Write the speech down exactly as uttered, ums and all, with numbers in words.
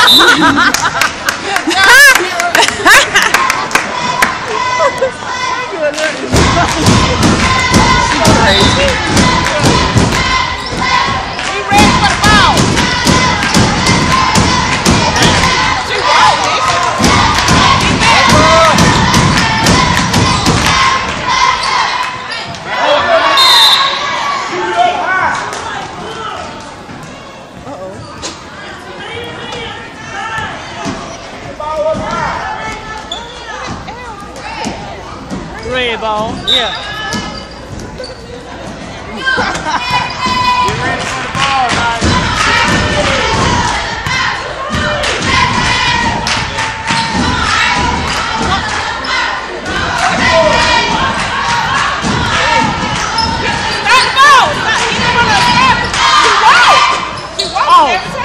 Red ball, yeah. Get ready for the ball, guys. Start the ball! He didn't want to. He won't! He won't!